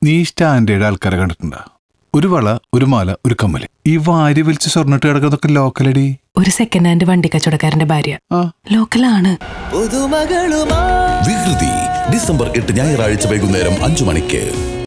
നീ സ്റ്റാൻഡേർഡ് ആൾക്കാരെ കണ്ടിട്ടുണ്ടാ? ഒരു വള, ഒരു മാല, ഒരു കമ്മല്. ഈ വാരി വലിച്ച് സ്വർണ്ണിട്ട് കിടക്കുന്നതൊക്കെ ലോക്കലടി. ഒരു സെക്കൻഡ് ഹാൻഡ് വണ്ടി കച്ചവടക്കാരന്റെ ഭാര്യ ലോക്കലാണ്. വികൃതി ഡിസംബർ 8 ഞായറാഴ്ച വൈകുന്നേരം 5 മണിക്ക്.